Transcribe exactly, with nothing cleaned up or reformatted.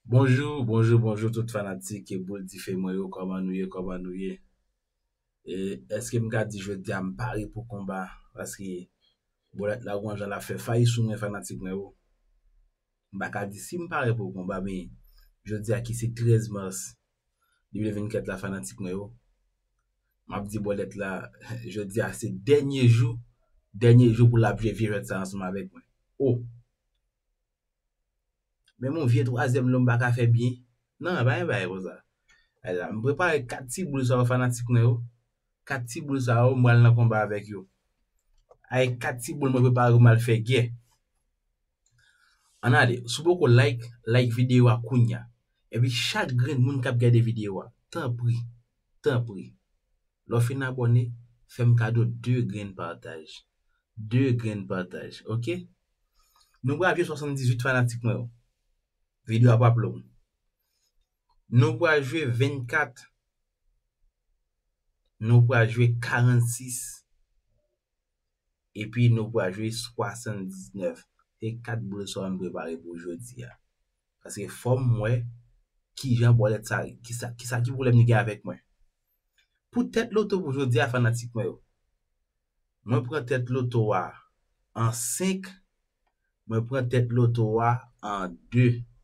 Bonjour, bonjour, bonjour tout fanatik e boul di fe mwen yo, koman nou ye, koman nou ye. E eske mga di jodi a mpare pou komba, paske bolet la ouan jan la fe fayi sou mwen fanatik mwen yo. Mbaka di si mpare pou komba, men jodi a ki se treize mars deux mille vingt-quatre la fanatik mwen yo. Map di bolet la, jodi a se denye jou, denye jou pou la vye viret sa ansama vek mwen. Oh! Men mon vie troisième l'homme baka fait bien. Non, ba yon ba yon ça. Alors, me prépare quatre petits boules sur fanatique nou yo. quatre petits boules ça yo, moi nan combat avec yo. Avec quatre petits boules me prépare mal faire guerre. On a dit, sou beaucoup like, like vidéo a kounya. Et puis chaque grain moun k'ap gade vidéo a, tant pri, tant pri. L'on fin abonné, fais cadeau deux grains partage. Deux grains partage, OK? Nous avons soixante-dix-huit fanatiques nou yo. Vidéo a pas plomb. Nous pourrons jouer vingt-quatre. Nous pourrons jouer quarante-six. Et puis nous pourrons jouer soixante-dix-neuf. C'est quatre boules sont préparées pour aujourd'hui. Parce que forme moi qui j'en bolet ça qui ça qui ça qui problème ni avec moi. Pour tête l'auto pour aujourd'hui à fanatique moi. Moi prends tête l'auto en cinq. Moi prends tête l'auto en deux.